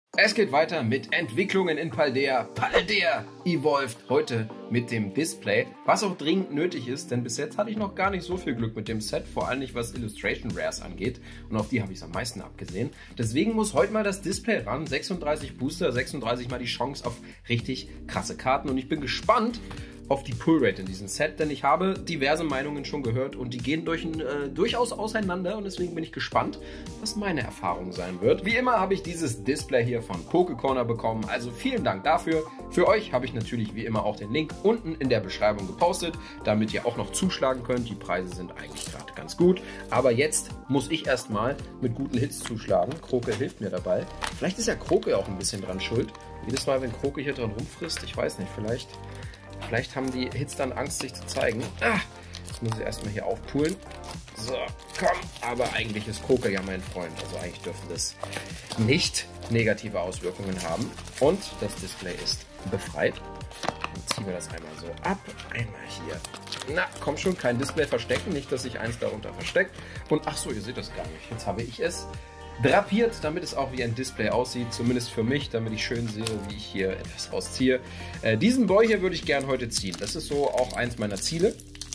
Es geht weiter mit Entwicklungen in Paldea. Paldea Evolved heute mit dem Display, was auch dringend nötig ist, denn bis jetzt hatte ich noch gar nicht so viel Glück mit dem Set, vor allem nicht was Illustration Rares angeht und auf die habe ich es am meisten abgesehen. Deswegen muss heute mal das Display ran, 36 Booster, 36 mal die Chance auf richtig krasse Karten und ich bin gespannt auf die Pull-Rate in diesem Set, denn ich habe diverse Meinungen schon gehört und die gehen durchaus auseinander und deswegen bin ich gespannt, was meine Erfahrung sein wird. Wie immer habe ich dieses Display hier von Pokécorner bekommen, also vielen Dank dafür. Für euch habe ich natürlich wie immer auch den Link unten in der Beschreibung gepostet, damit ihr auch noch zuschlagen könnt. Die Preise sind eigentlich gerade ganz gut, aber jetzt muss ich erstmal mit guten Hits zuschlagen. Kroke hilft mir dabei. Vielleicht ist ja Kroke auch ein bisschen dran schuld. Jedes Mal, wenn Kroke hier dran rumfrisst, ich weiß nicht, Vielleicht haben die Hits dann Angst, sich zu zeigen. Jetzt muss ich erstmal hier aufpoolen. So, komm. Aber eigentlich ist Kroke ja mein Freund. Also eigentlich dürfen das nicht negative Auswirkungen haben. Und das Display ist befreit. Dann ziehen wir das einmal so ab. Einmal hier. Na, komm schon, kein Display verstecken. Nicht, dass sich eins darunter versteckt. Und ach so, ihr seht das gar nicht. Jetzt habe ich es drapiert, damit es auch wie ein Display aussieht, zumindest für mich, damit ich schön sehe, wie ich hier etwas rausziehe. Diesen Boy hier würde ich gern heute ziehen. Das ist so auch eins meiner Ziele.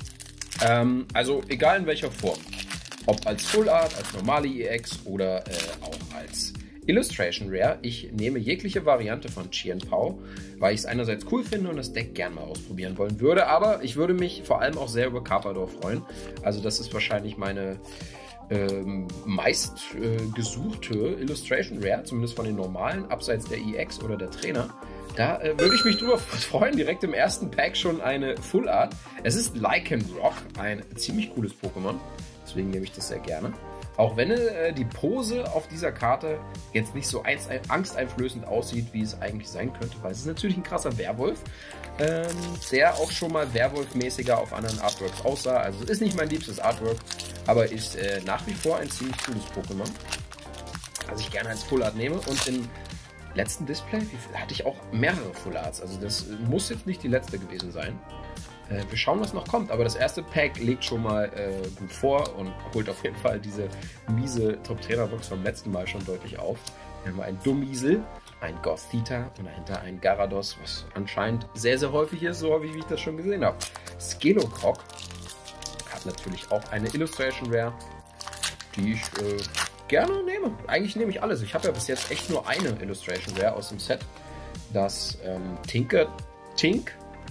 Also egal in welcher Form. Ob als Full Art, als normale EX oder auch als Illustration Rare. Ich nehme jegliche Variante von Chien Pao, weil ich es einerseits cool finde und das Deck gern mal ausprobieren wollen würde. Aber ich würde mich vor allem auch sehr über Carpador freuen. Also das ist wahrscheinlich meine meist gesuchte Illustration Rare, zumindest von den normalen, abseits der EX oder der Trainer. Da würde ich mich drüber freuen, direkt im ersten Pack schon eine Full Art. Es ist Lycanroc, ein ziemlich cooles Pokémon, deswegen nehme ich das sehr gerne. Auch wenn die Pose auf dieser Karte jetzt nicht so angsteinflößend aussieht, wie es eigentlich sein könnte, weil es ist natürlich ein krasser Werwolf, der auch schon mal Werwolf-mäßiger auf anderen Artworks aussah. Also es ist nicht mein liebstes Artwork, aber ist nach wie vor ein ziemlich cooles Pokémon, das ich gerne als Full Art nehme. Und im letzten Display hatte ich auch mehrere Full Arts, also das muss jetzt nicht die letzte gewesen sein. Wir schauen, was noch kommt, aber das erste Pack legt schon mal gut vor und holt auf jeden Fall diese miese Top-Trainer-Box vom letzten Mal schon deutlich auf. Hier haben wir ein Dummiesel, ein Gothita und dahinter ein Garados, was anscheinend sehr, sehr häufig ist, so wie ich das schon gesehen habe. Skelocroc hat natürlich auch eine Illustration Rare, die ich gerne nehme. Eigentlich nehme ich alles. Ich habe ja bis jetzt echt nur eine Illustration Rare aus dem Set. Das Tinkertink,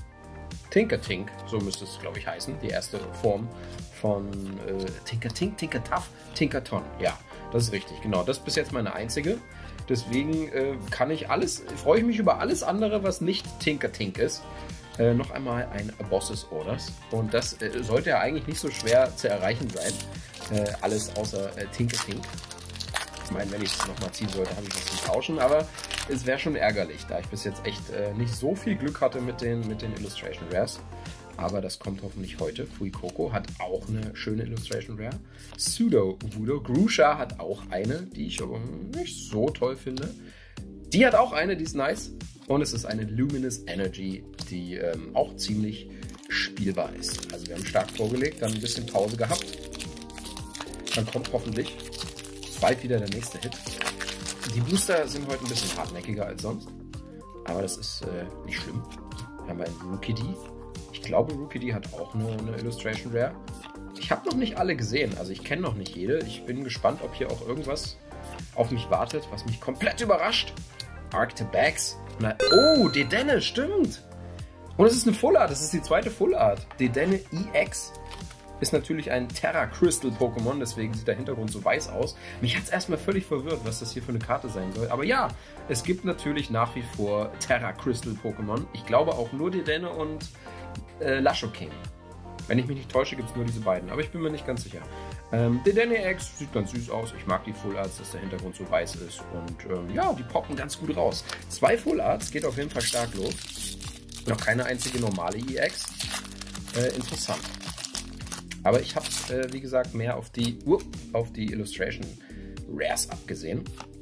so müsste es, glaube ich, heißen. Die erste Form von Tinkertough, Tinkerton. Ja, das ist richtig, genau. Das ist bis jetzt meine einzige. Deswegen freue ich mich über alles andere, was nicht Tinkertink ist. Noch einmal ein Bosses Orders. Und das sollte ja eigentlich nicht so schwer zu erreichen sein. Alles außer Tinkertink. Ich meine, wenn ich es nochmal ziehen sollte, habe ich was zum Tauschen, aber es wäre schon ärgerlich, da ich bis jetzt echt nicht so viel Glück hatte mit den Illustration Rares. Aber das kommt hoffentlich heute. Fuecoco hat auch eine schöne Illustration Rare. Pseudo-Voodoo. Grusha hat auch eine, die ich aber nicht so toll finde. Die hat auch eine, die ist nice. Und es ist eine Luminous Energy, die auch ziemlich spielbar ist. Also wir haben stark vorgelegt, dann ein bisschen Pause gehabt. Dann kommt hoffentlich bald wieder der nächste Hit. Die Booster sind heute ein bisschen hartnäckiger als sonst, aber das ist nicht schlimm. Hier haben wir einen Rookidee. Ich glaube, Rookidee hat auch eine Illustration Rare. Ich habe noch nicht alle gesehen, also ich kenne noch nicht jede. Ich bin gespannt, ob hier auch irgendwas auf mich wartet, was mich komplett überrascht. Arctibax. Oh, Dedenne, stimmt. Und es ist eine Full Art, das ist die zweite Full Art. Dedenne EX. Ist natürlich ein Terra Crystal Pokémon, deswegen sieht der Hintergrund so weiß aus. Mich hat es erstmal völlig verwirrt, was das hier für eine Karte sein soll. Aber ja, es gibt natürlich nach wie vor Terra Crystal Pokémon. Ich glaube auch nur Dedenne und Lashoking. Wenn ich mich nicht täusche, gibt es nur diese beiden, aber ich bin mir nicht ganz sicher. Dedenne X sieht ganz süß aus. Ich mag die Full Arts, dass der Hintergrund so weiß ist. Und ja, die poppen ganz gut raus. 2 Full Arts, geht auf jeden Fall stark los. Noch keine einzige normale EX. Interessant. Aber ich habe, wie gesagt, mehr auf die Illustration Rares abgesehen,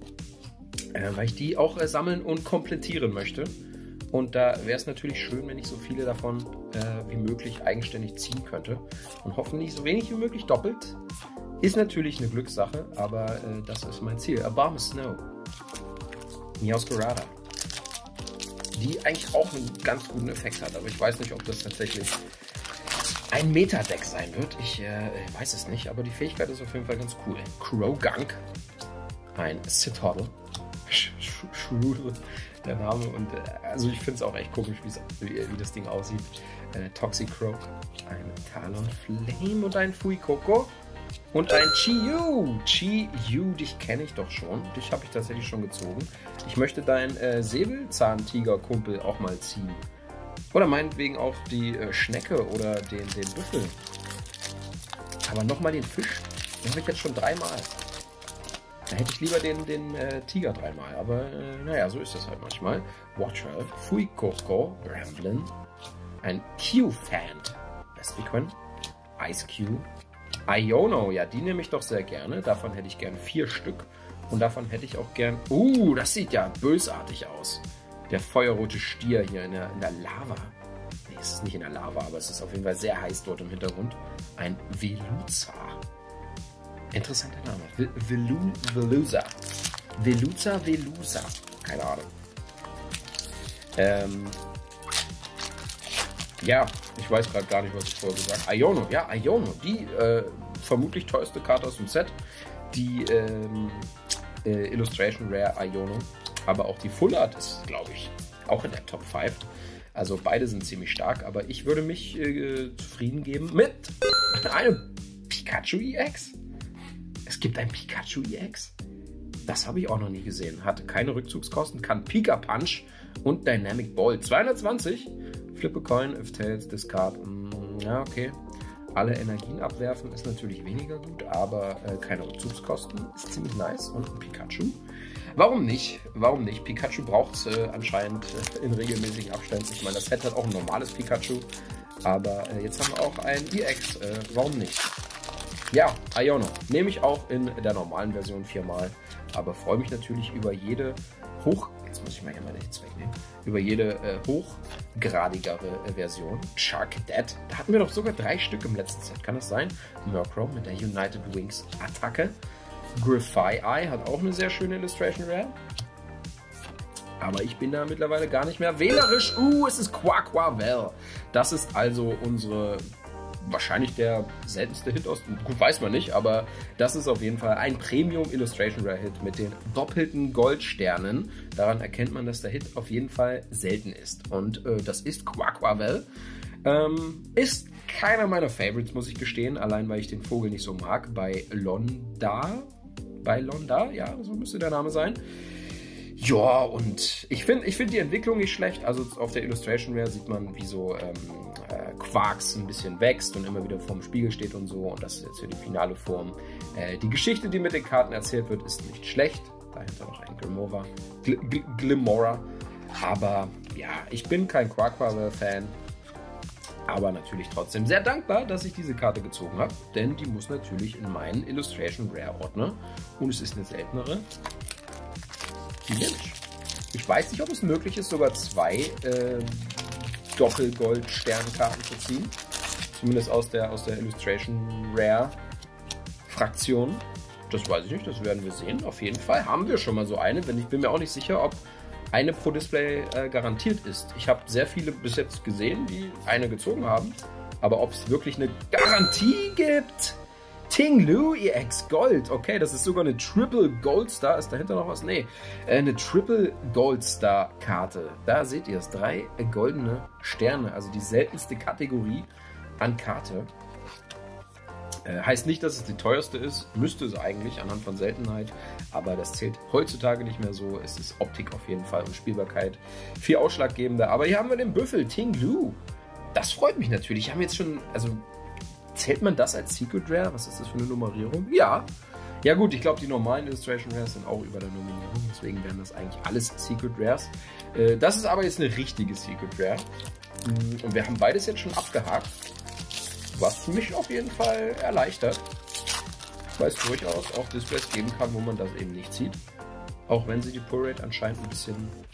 weil ich die auch sammeln und komplettieren möchte. Und da wäre es natürlich schön, wenn ich so viele davon wie möglich eigenständig ziehen könnte. Und hoffentlich so wenig wie möglich doppelt. Ist natürlich eine Glückssache, aber das ist mein Ziel. A Balm of Snow. Meowscarada. Die eigentlich auch einen ganz guten Effekt hat, aber ich weiß nicht, ob das tatsächlich ein Meta-Deck sein wird. Ich weiß es nicht, aber die Fähigkeit ist auf jeden Fall ganz cool. Croagunk, ein Sithottle, Shroodle, der Name, und also ich finde es auch echt komisch, wie das Ding aussieht. Toxicroak, ein Talonflame und ein Fuecoco und ein Chi-Yu. Chi-Yu, dich kenne ich doch schon. Dich habe ich tatsächlich schon gezogen. Ich möchte deinen Säbelzahntiger-Kumpel auch mal ziehen. Oder meinetwegen auch die Schnecke oder den Büffel. Aber nochmal den Fisch, den habe ich jetzt schon 3-mal. Da hätte ich lieber den Tiger 3-mal. Aber naja, so ist das halt manchmal. Watcher, Fuecoco, Ramblin, ein Q-Fan, Vespiquen, Ice Cube, Iono, ja, die nehme ich doch sehr gerne. Davon hätte ich gern 4 Stück. Und davon hätte ich auch gern... das sieht ja bösartig aus. Der feuerrote Stier hier in der Lava. Nee, es ist nicht in der Lava, aber es ist auf jeden Fall sehr heiß dort im Hintergrund. Ein Veluza. Interessanter Name. Veluza. Veluza. Keine Ahnung. Ja, ich weiß gerade gar nicht, was ich vorher gesagt habe. Iono, ja, Iono. Die vermutlich teuerste Karte aus dem Set. Die Illustration Rare Iono. Aber auch die Full Art ist, glaube ich, auch in der Top 5. Also beide sind ziemlich stark. Aber ich würde mich zufrieden geben mit einem Pikachu EX. Es gibt ein Pikachu EX. Das habe ich auch noch nie gesehen. Hatte keine Rückzugskosten, kann Pika Punch und Dynamic Ball. 220. Flip a Coin, if Tails, Discard. Ja, okay. Alle Energien abwerfen ist natürlich weniger gut, aber keine Rückzugskosten. Ist ziemlich nice. Und ein Pikachu. Warum nicht? Warum nicht? Pikachu braucht es anscheinend in regelmäßigen Abständen. Ich meine, das Set hat auch ein normales Pikachu. Aber jetzt haben wir auch ein EX. Warum nicht? Ja, Iono. Nehme ich auch in der normalen Version 4-mal. Aber freue mich natürlich über jede jetzt muss ich mal hier meine Hits wegnehmen. Über jede hochgradigere Version. Sharkdet. Da hatten wir doch sogar 3 Stück im letzten Set. Kann das sein? Murkrow mit der United Wings Attacke. Griffey hat auch eine sehr schöne Illustration Rare. Aber ich bin da mittlerweile gar nicht mehr wählerisch. Es ist Quaquavel. Das ist also unsere... wahrscheinlich der seltenste Hit aus... Gut, weiß man nicht, aber das ist auf jeden Fall ein Premium Illustration Rare Hit mit den doppelten Goldsternen. Daran erkennt man, dass der Hit auf jeden Fall selten ist. Und das ist Quaquavel. Ist keiner meiner Favorites, muss ich gestehen. Allein, weil ich den Vogel nicht so mag. Bei Londa, ja, so müsste der Name sein. Ja, und ich finde die Entwicklung nicht schlecht. Also auf der Illustration Rare sieht man, wie so Quarks ein bisschen wächst und immer wieder vorm Spiegel steht und so. Und das ist jetzt hier die finale Form. Die Geschichte, die mit den Karten erzählt wird, ist nicht schlecht. Dahinter noch ein Glimmora. Aber ja, ich bin kein Quaquavel-Fan. Aber natürlich trotzdem sehr dankbar, dass ich diese Karte gezogen habe. Denn die muss natürlich in meinen Illustration Rare Ordner. Und es ist eine seltenere. Die nehme ich. Ich weiß nicht, ob es möglich ist, sogar 2 Doppel-Gold-Sternkarten zu ziehen. Zumindest aus der Illustration Rare Fraktion. Das weiß ich nicht, das werden wir sehen. Auf jeden Fall haben wir schon mal so eine, denn ich bin mir auch nicht sicher, ob eine pro Display garantiert ist. Ich habe sehr viele bis jetzt gesehen, die eine gezogen haben. Aber ob es wirklich eine Garantie gibt? Ting-Lu EX Gold. Okay, das ist sogar eine Triple Gold Star. Ist dahinter noch was? Nee, eine Triple Gold Star Karte. Da seht ihr es. 3 goldene Sterne. Also die seltenste Kategorie an Karte. Heißt nicht, dass es die teuerste ist. Müsste es eigentlich anhand von Seltenheit. Aber das zählt heutzutage nicht mehr so. Es ist Optik auf jeden Fall und Spielbarkeit viel ausschlaggebender. Aber hier haben wir den Büffel. Ting-Lu. Das freut mich natürlich. Wir haben jetzt schon... Also zählt man das als Secret Rare? Was ist das für eine Nummerierung? Ja. Ja gut, ich glaube, die normalen Illustration Rares sind auch über der Nominierung. Deswegen wären das eigentlich alles Secret Rares. Das ist aber jetzt eine richtige Secret Rare. Und wir haben beides jetzt schon abgehakt. Was mich auf jeden Fall erleichtert. Weil es durchaus auch Displays geben kann, wo man das eben nicht sieht. Auch wenn sie die Pull Rate anscheinend ein bisschen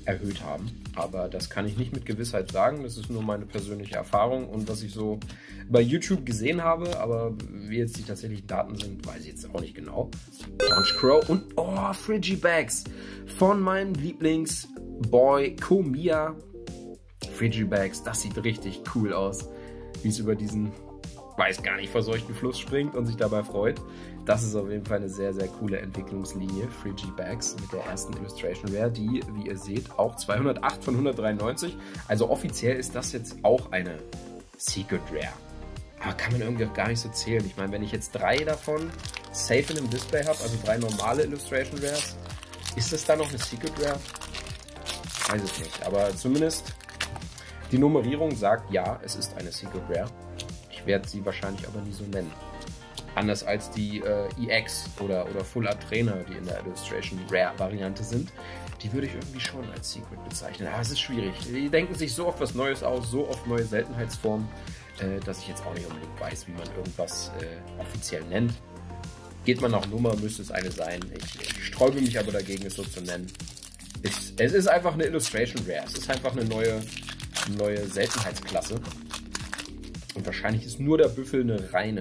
erhöht haben. Aber das kann ich nicht mit Gewissheit sagen. Das ist nur meine persönliche Erfahrung und was ich so bei YouTube gesehen habe. Aber wie jetzt die tatsächlichen Daten sind, weiß ich jetzt auch nicht genau. Launch Crow und Frigibags von meinem Lieblingsboy Komiya. Frigibags, das sieht richtig cool aus. Wie es über diesen, weiß gar nicht, verseuchten Fluss springt und sich dabei freut. Das ist auf jeden Fall eine sehr, sehr coole Entwicklungslinie. Frigibags mit der ersten Illustration Rare, die, wie ihr seht, auch 208 von 193. Also offiziell ist das jetzt auch eine Secret Rare. Aber kann man irgendwie auch gar nicht so zählen. Ich meine, wenn ich jetzt 3 davon safe in einem Display habe, also 3 normale Illustration Rares, ist das dann noch eine Secret Rare? Ich weiß es nicht, aber zumindest die Nummerierung sagt, ja, es ist eine Secret Rare. Ich werde sie wahrscheinlich aber nie so nennen. Anders als die EX oder Full Art Trainer, die in der Illustration Rare Variante sind. Die würde ich irgendwie schon als Secret bezeichnen. Aber es ist schwierig. Die denken sich so oft was Neues aus, so oft neue Seltenheitsformen, dass ich jetzt auch nicht unbedingt weiß, wie man irgendwas offiziell nennt. Geht man nach Nummer, müsste es eine sein. Ich sträube mich aber dagegen, es so zu nennen. Es ist einfach eine Illustration Rare. Es ist einfach eine neue Seltenheitsklasse. Und wahrscheinlich ist nur der Büffel eine reine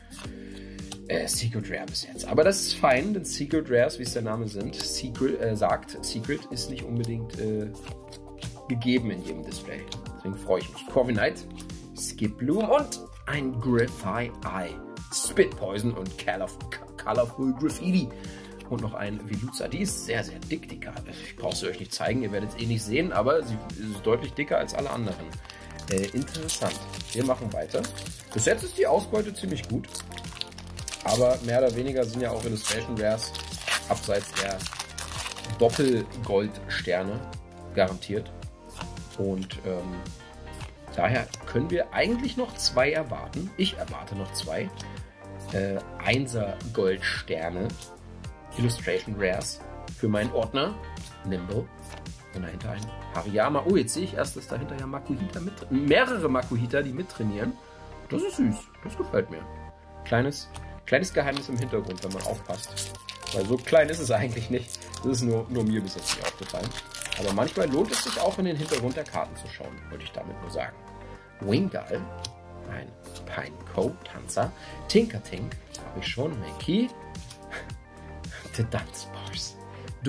Secret Rare bis jetzt. Aber das ist fein, denn Secret Rares, wie es der Name sagt, Secret ist nicht unbedingt gegeben in jedem Display. Deswegen freue ich mich. Corviknight, Skiploom und ein Griffey Eye, Spit Poison und Colorful Graffiti. Und noch ein Veluza. Die ist sehr, sehr dick, Dicker. Ich brauche sie euch nicht zeigen, ihr werdet es eh nicht sehen, aber sie ist deutlich dicker als alle anderen. Interessant. Wir machen weiter. Bis jetzt ist die Ausbeute ziemlich gut. Aber mehr oder weniger sind ja auch Illustration Rares abseits der Doppelgoldsterne garantiert. Und daher können wir eigentlich noch 2 erwarten. Ich erwarte noch 2 1er Goldsterne Illustration Rares für meinen Ordner Nimble. Und dahinter ein Hariyama. Oh, jetzt sehe ich erst, dass dahinter ja Makuhita mehrere Makuhita, die mittrainieren. Das ist süß. Das gefällt mir. Kleines Geheimnis im Hintergrund, wenn man aufpasst. Weil so klein ist es eigentlich nicht. Das ist nur mir bis jetzt nicht aufgefallen. Aber manchmal lohnt es sich auch in den Hintergrund der Karten zu schauen, wollte ich damit nur sagen. Wingull, ein Pineco-Tanzer. Tinkertink, habe ich schon. Mankey. The Dance Bars. Ich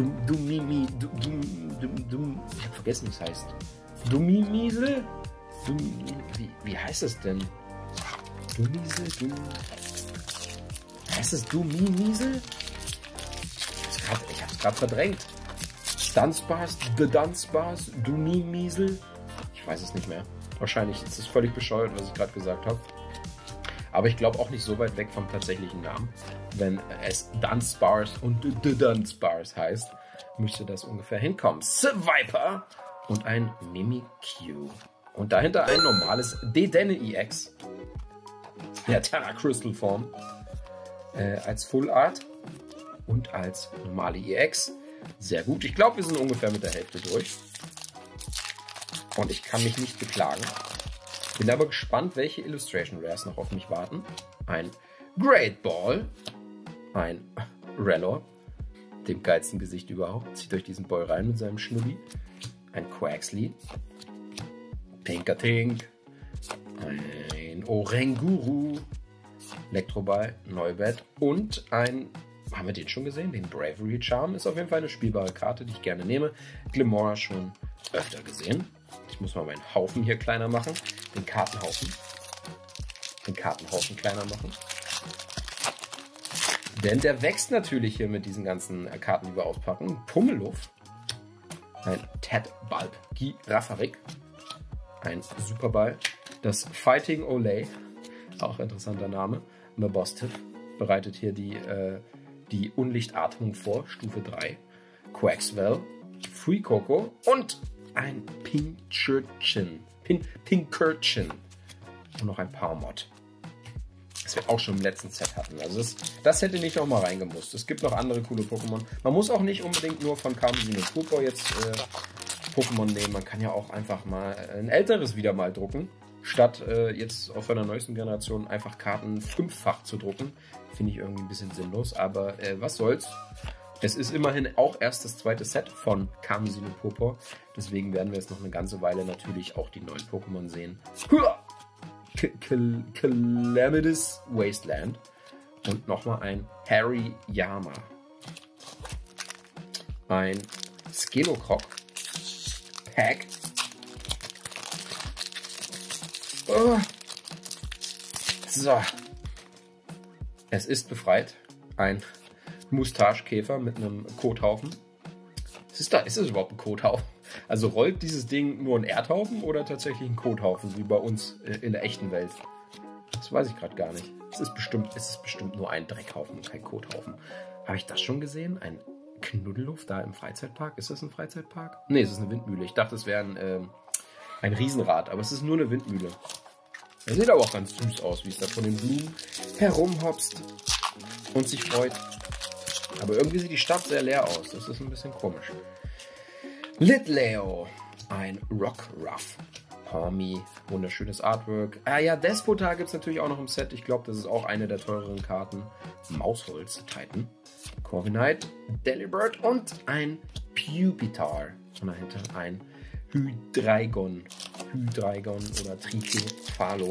habe vergessen, wie es heißt. Dumimisel? Wie heißt es denn? Dumimisel? Heißt es Dumimisel? Ich hab's gerade verdrängt. Dance Bars? The Dance Bars? Dumimisel? Ich weiß es nicht mehr. Wahrscheinlich ist es völlig bescheuert, was ich gerade gesagt habe. Aber ich glaube auch nicht so weit weg vom tatsächlichen Namen. Wenn es Dance Bars und The Dance Bars heißt, müsste das ungefähr hinkommen. Seviper und ein Mimikyu. Und dahinter ein normales Dedenne EX. Der Terra Crystal Form. Als Full Art und als normale EX. Sehr gut. Ich glaube, wir sind ungefähr mit der Hälfte durch. Und ich kann mich nicht beklagen. Bin aber gespannt, welche Illustration Rares noch auf mich warten. Ein Great Ball. Ein Rellor. Dem geilsten Gesicht überhaupt. Zieht euch diesen Boy rein mit seinem Schnubbi. Ein Quaxly. Tinkertink. Ein Oranguru. Elektroball. Neubett. Und ein... Haben wir den schon gesehen? Den Bravery Charm ist auf jeden Fall eine spielbare Karte, die ich gerne nehme. Glimora schon öfter gesehen. Ich muss mal meinen Haufen hier kleiner machen. Den Kartenhaufen kleiner machen. Denn der wächst natürlich hier mit diesen ganzen Karten, die wir auspacken. Pummeluff. Ein Tadbulb Girafarik. Ein Superball. Das Fighting Olay. Auch interessanter Name. Mabosstiff bereitet hier die Unlichtatmung vor. Stufe 3. Quaxwell. Free Coco. Und ein Pinkerton. Und noch ein Palmot. Das wir auch schon im letzten Set hatten. Also das hätte nicht noch mal reingemusst. Es gibt noch andere coole Pokémon. Man muss auch nicht unbedingt nur von Karmesin und Purpur jetzt Pokémon nehmen. Man kann ja auch einfach mal ein älteres wieder mal drucken. Statt jetzt auf einer neuesten Generation einfach Karten 5-fach zu drucken. Finde ich irgendwie ein bisschen sinnlos. Aber was soll's. Es ist immerhin auch erst das zweite Set von Karmesin und Purpur. Deswegen werden wir jetzt noch eine ganze Weile natürlich auch die neuen Pokémon sehen. Calamitous Wasteland. Und nochmal ein Hariyama. Ein Skelocroc Pack. Oh. So. Es ist befreit. Ein Moustachekäfer mit einem Kothaufen. Ist es überhaupt ein Kothaufen? Also rollt dieses Ding nur ein Erdhaufen oder tatsächlich ein Kothaufen, wie bei uns in der echten Welt? Das weiß ich gerade gar nicht. Es ist bestimmt nur ein Dreckhaufen und kein Kothaufen. Habe ich das schon gesehen? Ein Knuddelhof da im Freizeitpark? Ist das ein Freizeitpark? Nee, es ist eine Windmühle. Ich dachte, es wäre ein Riesenrad, aber es ist nur eine Windmühle. Er sieht aber auch ganz süß aus, wie es da von den Blumen herumhopst und sich freut. Aber irgendwie sieht die Stadt sehr leer aus. Das ist ein bisschen komisch. Litleo, ein Rockruff. Hormy, wunderschönes Artwork. Ah ja, Despota gibt es natürlich auch noch im Set. Ich glaube, das ist auch eine der teureren Karten. Mausholz, Titan. Corviknight, Delibird und ein Pupitar. Und dahinter ein Hydreigon oder Tricephalo.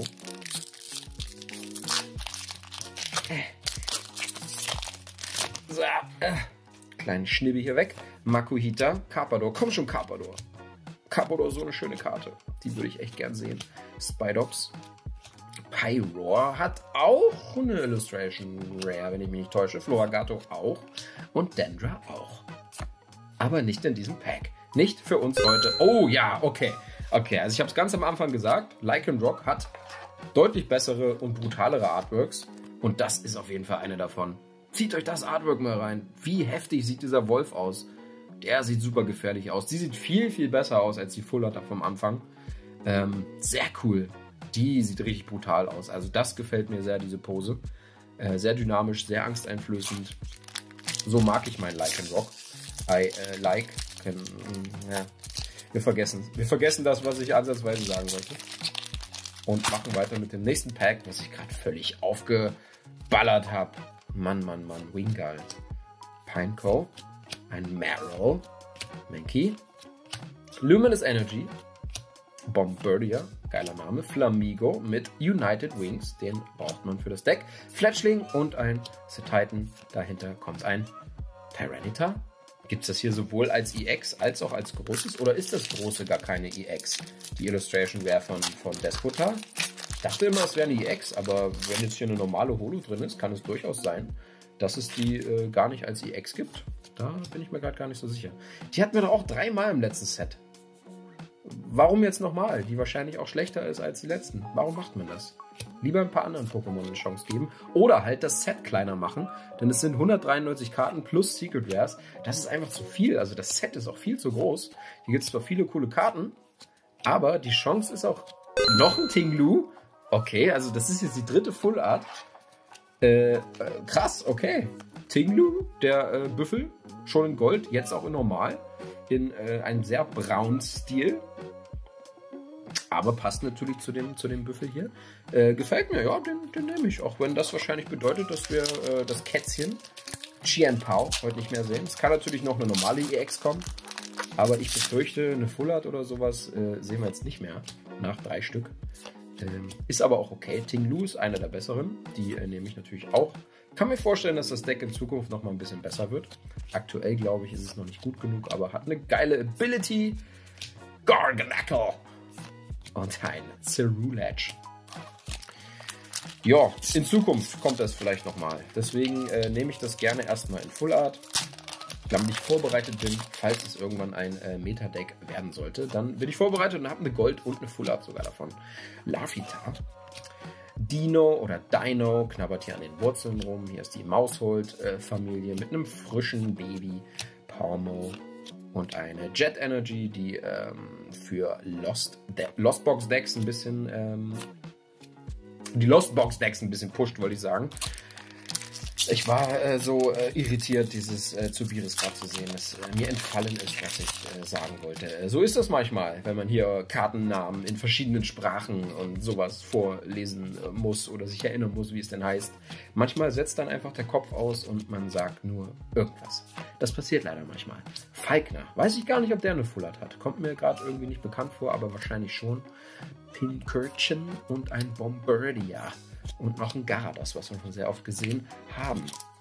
So, kleinen Schnibbi hier weg. Makuhita, Carpador. Komm schon, Carpador. Carpador, so eine schöne Karte. Die würde ich echt gern sehen. Spidops. Pyroar hat auch eine Illustration Rare, wenn ich mich nicht täusche. Floragato auch. Und Dendra auch. Aber nicht in diesem Pack. Nicht für uns heute. Oh ja, okay. Okay, also ich habe es ganz am Anfang gesagt. Lycanroc hat deutlich bessere und brutalere Artworks. Und das ist auf jeden Fall eine davon. Zieht euch das Artwork mal rein. Wie heftig sieht dieser Wolf aus? Der sieht super gefährlich aus. Die sieht viel, viel besser aus als die Full Art vom Anfang. Sehr cool. Die sieht richtig brutal aus. Also das gefällt mir sehr, diese Pose. Sehr dynamisch, sehr angsteinflößend. So mag ich meinen Lycanroc. Wir vergessen das, was ich ansatzweise sagen wollte. Und machen weiter mit dem nächsten Pack, was ich gerade völlig aufgeballert habe. Mann. Wingull. Pineco. Ein Marrow. Mankey. Luminous Energy. Bombardier. Geiler Name. Flamigo mit United Wings. Den braucht man für das Deck. Fletchling und ein Titan. Dahinter kommt ein Tyranitar. Gibt es das hier sowohl als EX als auch als großes? Oder ist das große gar keine EX? Die Illustration wäre von Despota. Ich dachte immer, es wäre eine EX, aber wenn jetzt hier eine normale Holo drin ist, kann es durchaus sein, dass es die gar nicht als EX gibt. Da bin ich mir gerade gar nicht so sicher. Die hatten wir doch auch 3-mal im letzten Set. Warum jetzt nochmal? Die wahrscheinlich auch schlechter ist als die letzten. Warum macht man das? Lieber ein paar anderen Pokémon eine Chance geben. Oder halt das Set kleiner machen. Denn es sind 193 Karten plus Secret Rares. Das ist einfach zu viel. Also das Set ist auch viel zu groß. Hier gibt es zwar viele coole Karten. Aber die Chance ist auch noch ein Tinglu. Okay, also das ist jetzt die dritte Full Art. Krass, okay. Tinglu, der Büffel. Schon in Gold, jetzt auch in Normal. In einem sehr braunen Stil. Aber passt natürlich zu dem Büffel hier. Gefällt mir, ja, den nehme ich. Auch wenn das wahrscheinlich bedeutet, dass wir das Kätzchen Qianpao heute nicht mehr sehen. Es kann natürlich noch eine normale EX kommen. Aber ich befürchte, eine Full Art oder sowas sehen wir jetzt nicht mehr. Nach 3 Stück. Ist aber auch okay. Tinglu ist einer der besseren. Die nehme ich natürlich auch. Kann mir vorstellen, dass das Deck in Zukunft noch mal ein bisschen besser wird. Aktuell, glaube ich, ist es noch nicht gut genug, aber hat eine geile Ability. Garganacl. Und ein Cerulege. Ja, in Zukunft kommt das vielleicht nochmal. Deswegen nehme ich das gerne erstmal in Full Art. Damit ich vorbereitet bin, falls es irgendwann ein Meta-Deck werden sollte. Dann bin ich vorbereitet und habe eine Gold- und eine Full Art sogar davon. Larvitar. Dino oder Dino knabbert hier an den Wurzeln rum. Hier ist die Maushold-Familie mit einem frischen Baby. Palmo und eine Jet Energy, die für Lost Box Decks ein bisschen pusht, wollte ich sagen. Ich war so irritiert, dieses Zubiris gerade zu sehen, dass mir entfallen ist, was ich sagen wollte. So ist das manchmal, wenn man hier Kartennamen in verschiedenen Sprachen und sowas vorlesen muss oder sich erinnern muss, wie es denn heißt. Manchmal setzt dann einfach der Kopf aus und man sagt nur irgendwas. Das passiert leider manchmal. Falkner. Weiß ich gar nicht, ob der eine Full Art hat. Kommt mir gerade irgendwie nicht bekannt vor, aber wahrscheinlich schon. Pincurchin und ein Bombardier. Und noch ein Garados, was wir schon sehr oft gesehen haben.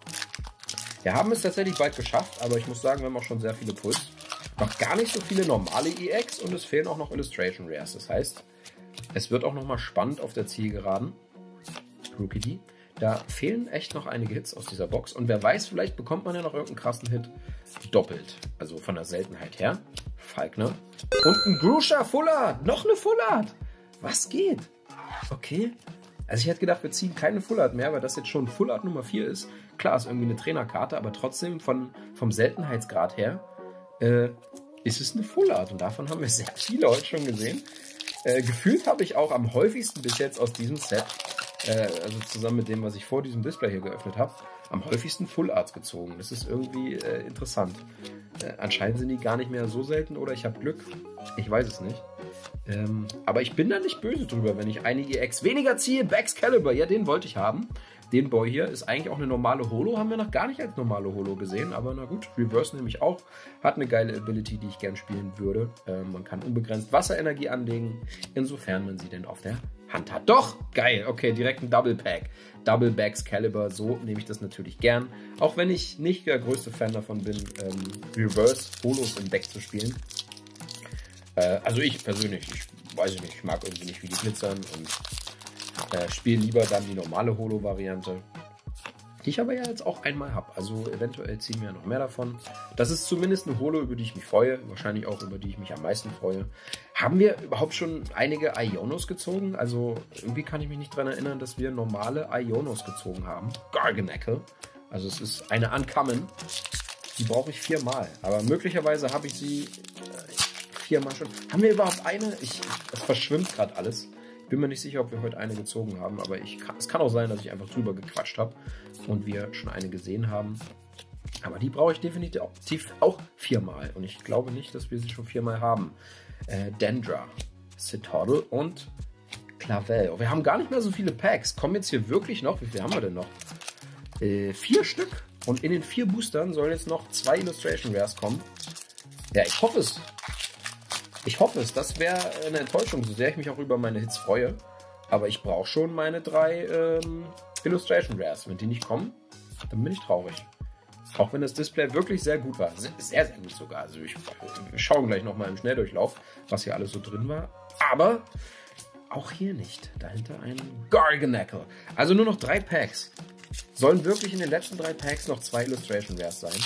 Wir haben es tatsächlich bald geschafft, aber ich muss sagen, wir haben auch schon sehr viele Puls. Noch gar nicht so viele normale EX und es fehlen auch noch Illustration Rares. Das heißt, es wird auch nochmal spannend auf der Zielgeraden. Rookie D. Da fehlen echt noch einige Hits aus dieser Box. Und wer weiß, vielleicht bekommt man ja noch irgendeinen krassen Hit doppelt. Also von der Seltenheit her. Falkner. Und ein Grusha Full Art. Noch eine Full Art. Was geht? Okay. Also ich hätte gedacht, wir ziehen keine Full Art mehr, weil das jetzt schon Full Art Nummer 4 ist. Klar, ist irgendwie eine Trainerkarte, aber trotzdem vom Seltenheitsgrad her ist es eine Full Art. Und davon haben wir sehr viele heute schon gesehen. Gefühlt habe ich auch am häufigsten bis jetzt aus diesem Set, also zusammen mit dem, was ich vor diesem Display hier geöffnet habe, am häufigsten Full Arts gezogen. Das ist irgendwie interessant. Anscheinend sind die gar nicht mehr so selten oder ich habe Glück. Ich weiß es nicht. Aber ich bin da nicht böse drüber, wenn ich einige EX weniger ziehe. Baxcalibur, ja, den wollte ich haben. Den Boy hier ist eigentlich auch eine normale Holo, haben wir noch gar nicht als normale Holo gesehen, aber na gut, Reverse nämlich auch, hat eine geile Ability, die ich gern spielen würde. Man kann unbegrenzt Wasserenergie anlegen, insofern man sie denn auf der Hand hat. Doch, geil, okay, direkt ein Double Pack. Double Baxcalibur, so nehme ich das natürlich gern. Auch wenn ich nicht der größte Fan davon bin, Reverse Holos im Deck zu spielen. Also ich persönlich, ich weiß nicht, ich mag irgendwie nicht, wie die glitzern und spiele lieber dann die normale Holo-Variante, die ich aber ja jetzt auch einmal habe. Also eventuell ziehen wir ja noch mehr davon. Das ist zumindest eine Holo, über die ich mich freue, wahrscheinlich auch über die ich mich am meisten freue. Haben wir überhaupt schon einige Ionos gezogen? Also irgendwie kann ich mich nicht daran erinnern, dass wir normale Ionos gezogen haben. Garganackle, also es ist eine Uncommon, die brauche ich 4-mal, aber möglicherweise habe ich sie 4-mal schon. Haben wir überhaupt eine? Es verschwimmt gerade alles. Ich bin mir nicht sicher, ob wir heute eine gezogen haben, aber es kann auch sein, dass ich einfach drüber gequatscht habe und wir schon eine gesehen haben. Aber die brauche ich definitiv auch 4-mal und ich glaube nicht, dass wir sie schon 4-mal haben. Dendra, Citadel und Clavel. Oh, wir haben gar nicht mehr so viele Packs. Kommen jetzt hier wirklich noch, wie viel haben wir denn noch? 4 Stück und in den 4 Boostern sollen jetzt noch 2 Illustration Rares kommen. Ja, ich hoffe es. Ich hoffe es, das wäre eine Enttäuschung, so sehr ich mich auch über meine Hits freue. Aber ich brauche schon meine 3 Illustration Rares. Wenn die nicht kommen, dann bin ich traurig. Auch wenn das Display wirklich sehr gut war. Sehr, sehr gut sogar. Also wir schauen gleich nochmal im Schnelldurchlauf, was hier alles so drin war. Aber auch hier nicht. Dahinter ein Garganackle. Also nur noch 3 Packs. Sollen wirklich in den letzten 3 Packs noch 2 Illustration Rares sein?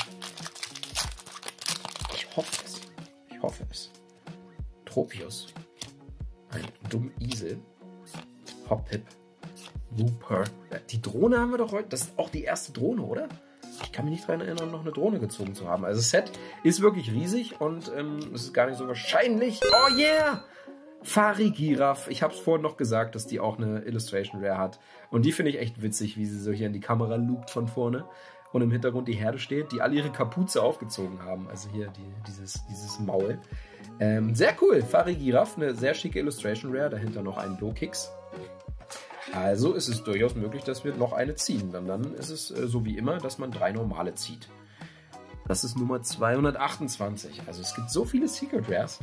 Ich hoffe es. Ich hoffe es. Tropius, ein dummer Isel, Hoppip, Wooper. Die Drohne haben wir doch heute, das ist auch die erste Drohne, oder? Ich kann mich nicht daran erinnern, noch eine Drohne gezogen zu haben. Also das Set ist wirklich riesig und es ist gar nicht so wahrscheinlich. Oh yeah! Farigiraf. Ich habe es vorhin noch gesagt, dass die auch eine Illustration Rare hat. Und die finde ich echt witzig, wie sie so hier in die Kamera lugt von vorne. Und im Hintergrund die Herde steht, die alle ihre Kapuze aufgezogen haben. Also hier dieses Maul. Sehr cool, Farigiraf, eine sehr schicke Illustration Rare, dahinter noch ein Low-Kicks. Also ist es durchaus möglich, dass wir noch eine ziehen. Dann ist es so wie immer, dass man 3 normale zieht. Das ist Nummer 228. Also es gibt so viele Secret Rares.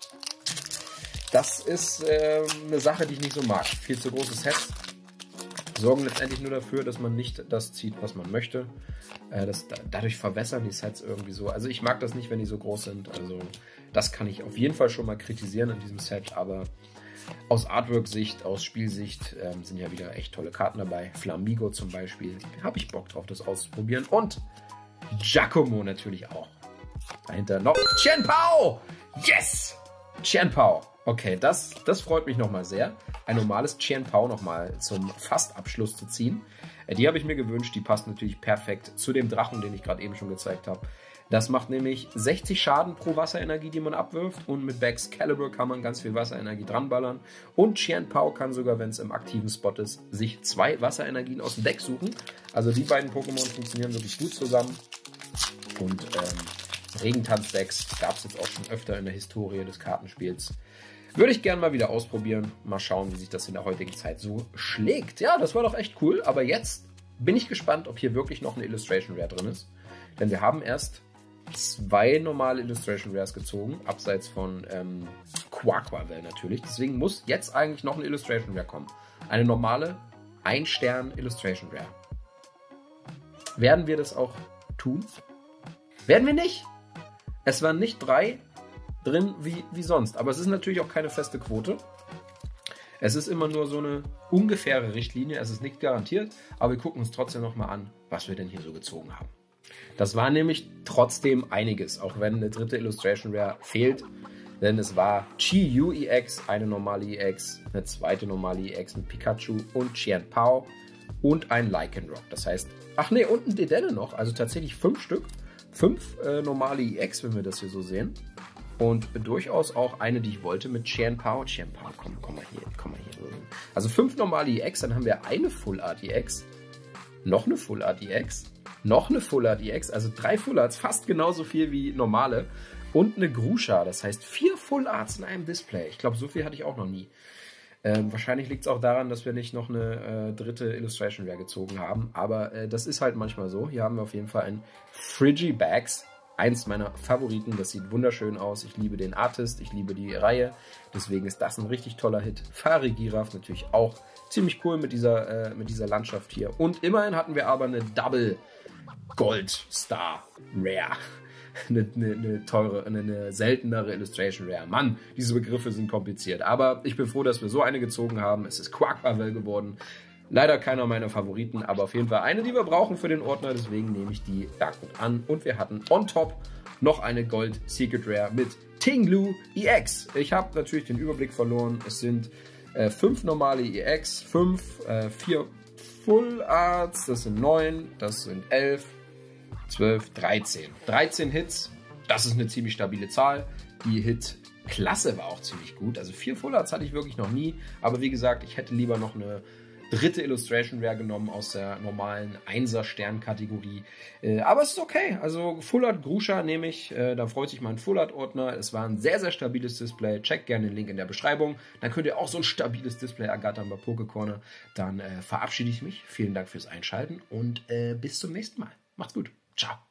Das ist eine Sache, die ich nicht so mag. Viel zu große Sets sorgen letztendlich nur dafür, dass man nicht das zieht, was man möchte. Dadurch verwässern die Sets irgendwie so. Also ich mag das nicht, wenn die so groß sind. Also das kann ich auf jeden Fall schon mal kritisieren in diesem Set. Aber aus Artwork-Sicht, aus Spielsicht sind ja wieder echt tolle Karten dabei. Flamigo zum Beispiel. Habe ich Bock drauf, das auszuprobieren. Und Giacomo natürlich auch. Dahinter noch Chien-Pao! Yes! Chien-Pao. Okay, das freut mich nochmal sehr. Ein normales Chien-Pao nochmal zum Fastabschluss zu ziehen. Die habe ich mir gewünscht. Die passt natürlich perfekt zu dem Drachen, den ich gerade eben schon gezeigt habe. Das macht nämlich 60 Schaden pro Wasserenergie, die man abwirft. Und mit Baxcalibur kann man ganz viel Wasserenergie dranballern. Und Chien-Pao kann sogar, wenn es im aktiven Spot ist, sich 2 Wasserenergien aus dem Deck suchen. Also die beiden Pokémon funktionieren wirklich gut zusammen. Und Regentanz-Decks gab es jetzt auch schon öfter in der Historie des Kartenspiels. Würde ich gerne mal wieder ausprobieren. Mal schauen, wie sich das in der heutigen Zeit so schlägt. Ja, das war doch echt cool. Aber jetzt bin ich gespannt, ob hier wirklich noch eine Illustration Rare drin ist. Denn wir haben erst 2 normale Illustration Rares gezogen, abseits von Quaquaval natürlich. Deswegen muss jetzt eigentlich noch eine Illustration Rare kommen. Eine normale 1-Stern Illustration Rare. Werden wir das auch tun? Werden wir nicht? Es waren nicht 3 drin wie sonst, aber es ist natürlich auch keine feste Quote. Es ist immer nur so eine ungefähre Richtlinie, es ist nicht garantiert, aber wir gucken uns trotzdem nochmal an, was wir denn hier so gezogen haben. Das war nämlich trotzdem einiges, auch wenn eine 3. Illustration Rare fehlt, denn es war Chi-Yu EX, eine normale EX, eine 2. normale EX mit Pikachu und Chien-Pao und ein Lycanroc. Das heißt, ach nee, und ein Dedenne noch, also tatsächlich 5 Stück, 5 normale EX, wenn wir das hier so sehen. Und durchaus auch eine, die ich wollte, mit Chien-Pao. Chien-Pao, komm mal hier. Also 5 normale EX, dann haben wir eine Full Art EX, noch eine Full Art EX, noch eine Full Art EX, also 3 Full Arts, fast genauso viel wie normale. Und eine Grusha, das heißt 4 Full Arts in einem Display. Ich glaube, so viel hatte ich auch noch nie. Wahrscheinlich liegt es auch daran, dass wir nicht noch eine 3. Illustration Rare gezogen haben. Aber das ist halt manchmal so. Hier haben wir auf jeden Fall ein Frigibax. Eins meiner Favoriten, das sieht wunderschön aus. Ich liebe den Artist, ich liebe die Reihe. Deswegen ist das ein richtig toller Hit. Farigiraf natürlich auch ziemlich cool mit dieser Landschaft hier. Und immerhin hatten wir aber eine Double Gold Star Rare. Eine teure, eine seltenere Illustration Rare. Mann, diese Begriffe sind kompliziert. Aber ich bin froh, dass wir so eine gezogen haben. Es ist Quaquaval geworden. Leider keiner meiner Favoriten, aber auf jeden Fall eine, die wir brauchen für den Ordner. Deswegen nehme ich die dankend an. Und wir hatten on top noch eine Gold Secret Rare mit Tinglu EX. Ich habe natürlich den Überblick verloren. Es sind 5 normale EX, 4 Full Arts, das sind 9, das sind 11, 12, 13. 13 Hits, das ist eine ziemlich stabile Zahl. Die Hit-Klasse war auch ziemlich gut. Also 4 Full Arts hatte ich wirklich noch nie. Aber wie gesagt, ich hätte lieber noch eine 3. Illustration Rare genommen aus der normalen 1er-Stern-Kategorie. Aber es ist okay. Also Full Art Grusha nehme ich. Da freut sich mein Full Art-Ordner. Es war ein sehr, sehr stabiles Display. Checkt gerne den Link in der Beschreibung. Dann könnt ihr auch so ein stabiles Display ergattern bei Pokécorner. Dann verabschiede ich mich. Vielen Dank fürs Einschalten und bis zum nächsten Mal. Macht's gut. Ciao.